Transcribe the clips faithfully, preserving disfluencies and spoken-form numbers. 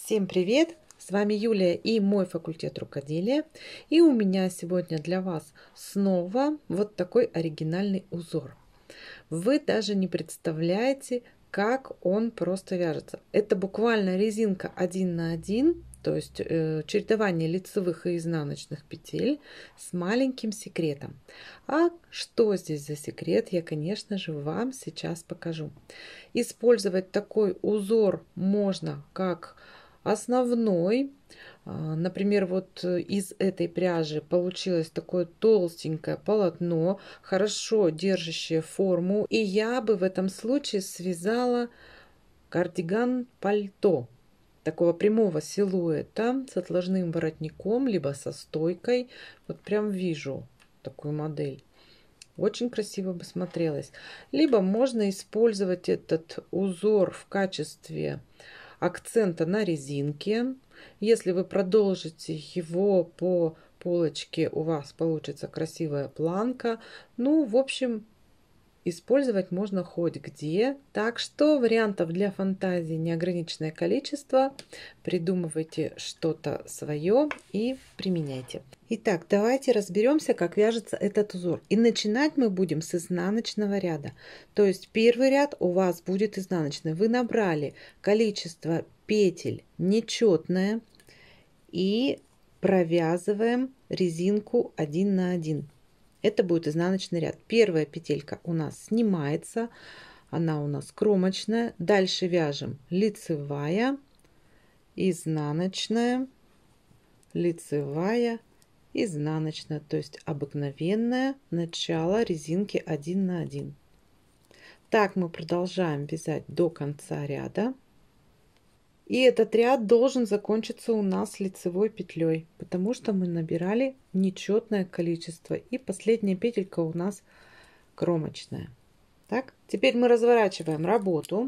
Всем привет! С вами Юлия и мой факультет рукоделия. И у меня сегодня для вас снова вот такой оригинальный узор. Вы даже не представляете, как он просто вяжется. Это буквально резинка один на один, то есть э, чередование лицевых и изнаночных петель с маленьким секретом. А что здесь за секрет, я, конечно же, вам сейчас покажу. Использовать такой узор можно как основной. Например, вот из этой пряжи получилось такое толстенькое полотно, хорошо держащее форму. И я бы в этом случае связала кардиган-пальто такого прямого силуэта с отложным воротником, либо со стойкой. Вот прям вижу такую модель. Очень красиво бы смотрелось. Либо можно использовать этот узор в качестве акцента на резинке. Если вы продолжите его по полочке, у вас получится красивая планка. Ну, в общем, использовать можно хоть где. Так что вариантов для фантазии неограниченное количество. Придумывайте что-то свое и применяйте. Итак, давайте разберемся, как вяжется этот узор. И начинать мы будем с изнаночного ряда. То есть первый ряд у вас будет изнаночный. Вы набрали количество петель нечетное и провязываем резинку один на один. Это будет изнаночный ряд. Первая петелька у нас снимается, она у нас кромочная. Дальше вяжем лицевая, изнаночная, лицевая, изнаночная, то есть обыкновенное начало резинки один на один. Так мы продолжаем вязать до конца ряда. И этот ряд должен закончиться у нас лицевой петлей, потому что мы набирали нечетное количество. И последняя петелька у нас кромочная. Так, теперь мы разворачиваем работу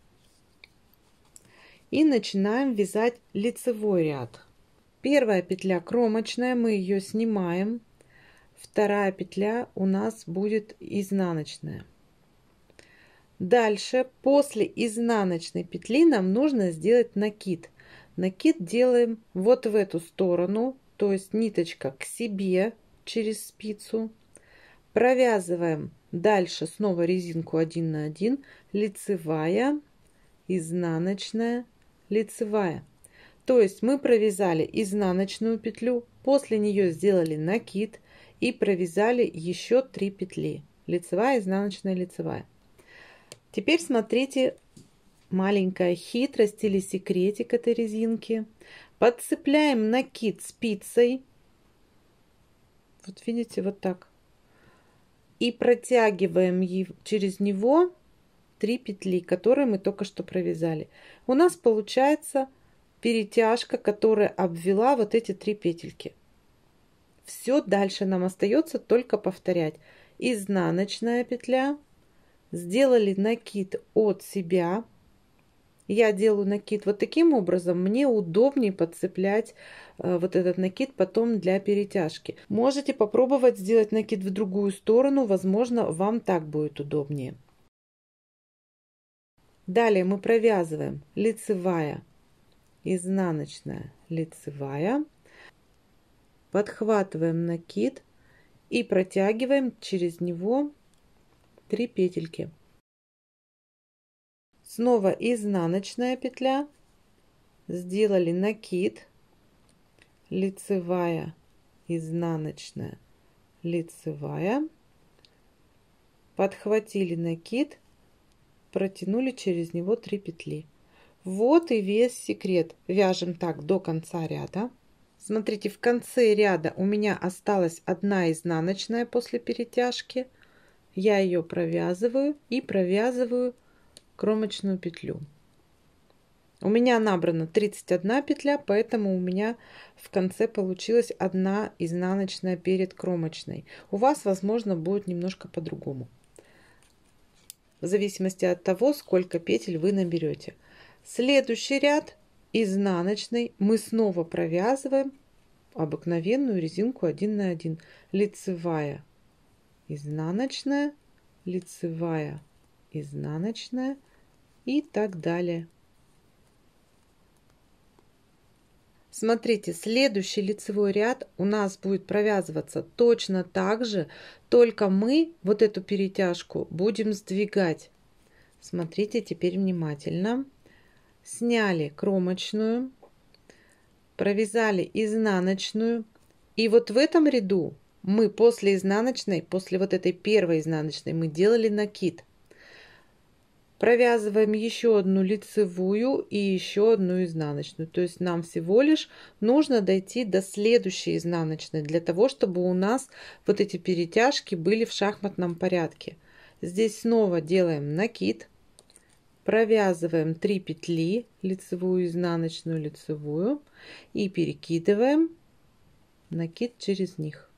и начинаем вязать лицевой ряд. Первая петля кромочная, мы ее снимаем. Вторая петля у нас будет изнаночная. Дальше, после изнаночной петли нам нужно сделать накид. Накид делаем вот в эту сторону, то есть ниточка к себе через спицу. Провязываем дальше снова резинку один на один, лицевая, изнаночная, лицевая. То есть мы провязали изнаночную петлю, после нее сделали накид и провязали еще три петли. Лицевая, изнаночная, лицевая. Теперь смотрите, маленькая хитрость или секретик этой резинки. Подцепляем накид спицей. Вот видите, вот так. И протягиваем через него три петли, которые мы только что провязали. У нас получается перетяжка, которая обвела вот эти три петельки. Все, дальше нам остается только повторять. Изнаночная петля, сделали накид от себя. Я делаю накид вот таким образом, мне удобнее подцеплять э, вот этот накид потом для перетяжки. Можете попробовать сделать накид в другую сторону, возможно, вам так будет удобнее. Далее мы провязываем лицевая, изнаночная, лицевая, подхватываем накид и протягиваем через него три петельки. Снова изнаночная петля, сделали накид, лицевая, изнаночная, лицевая, подхватили накид, протянули через него три петли. Вот и весь секрет. Вяжем так до конца ряда. Смотрите, в конце ряда у меня осталась одна изнаночная после перетяжки. Я ее провязываю и провязываю кромочную петлю. У меня набрано тридцать одна петля, поэтому у меня в конце получилась одна изнаночная перед кромочной. У вас, возможно, будет немножко по-другому, в зависимости от того, сколько петель вы наберете. Следующий ряд изнаночный мы снова провязываем обыкновенную резинку один на один. Лицевая, изнаночная, лицевая, изнаночная и так далее. Смотрите, следующий лицевой ряд у нас будет провязываться точно так же, только мы вот эту перетяжку будем сдвигать. Смотрите теперь внимательно. Сняли кромочную, провязали изнаночную. И вот в этом ряду мы после изнаночной, после вот этой первой изнаночной, мы делали накид. Провязываем еще одну лицевую и еще одну изнаночную. То есть нам всего лишь нужно дойти до следующей изнаночной, для того, чтобы у нас вот эти перетяжки были в шахматном порядке. Здесь снова делаем накид. Провязываем три петли, лицевую, изнаночную, лицевую, и перекидываем накид через них.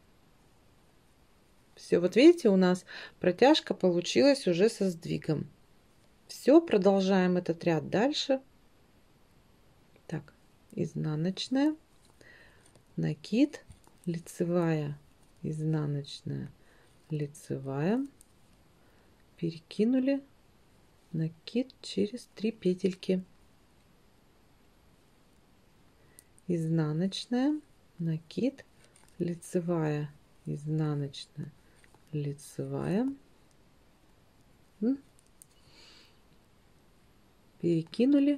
Все, вот видите, у нас протяжка получилась уже со сдвигом. Все, продолжаем этот ряд дальше. Так, изнаночная, накид, лицевая, изнаночная, лицевая, перекинули, накид через три петельки, изнаночная, накид, лицевая, изнаночная, лицевая, перекинули,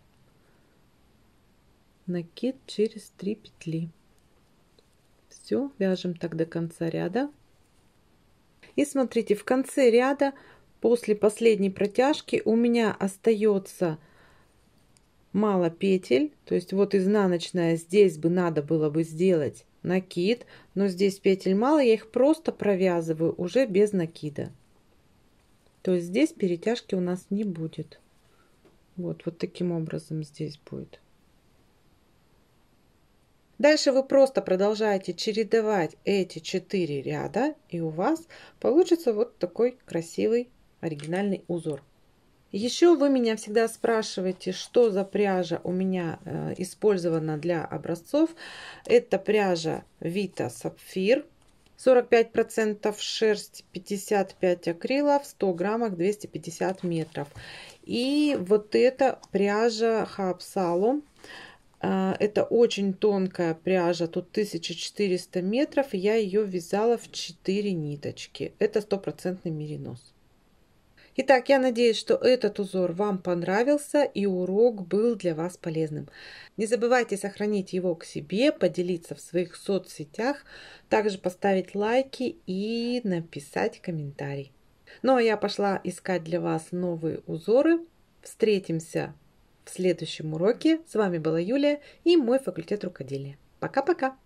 накид через три петли. Все, вяжем так до конца ряда. И смотрите, в конце ряда после последней протяжки у меня остается мало петель, то есть вот изнаночная, здесь бы надо было бы сделать накид, но здесь петель мало, я их просто провязываю уже без накида. То есть здесь перетяжки у нас не будет. Вот, вот таким образом здесь будет. Дальше вы просто продолжаете чередовать эти четыре ряда, и у вас получится вот такой красивый оригинальный узор. Еще вы меня всегда спрашиваете, что за пряжа у меня э, использована для образцов. Это пряжа Vita Sapphire, сорок пять процентов шерсть, пятьдесят пять акрила, в ста граммах двести пятьдесят метров. И вот эта пряжа Haapsalu. Это очень тонкая пряжа, тут тысяча четыреста метров, и я ее вязала в четыре ниточки. Это стопроцентный меринос. Итак, я надеюсь, что этот узор вам понравился и урок был для вас полезным. Не забывайте сохранить его к себе, поделиться в своих соцсетях, также поставить лайки и написать комментарий. Ну а я пошла искать для вас новые узоры. Встретимся в следующем уроке. С вами была Юлия и мой факультет рукоделия. Пока-пока!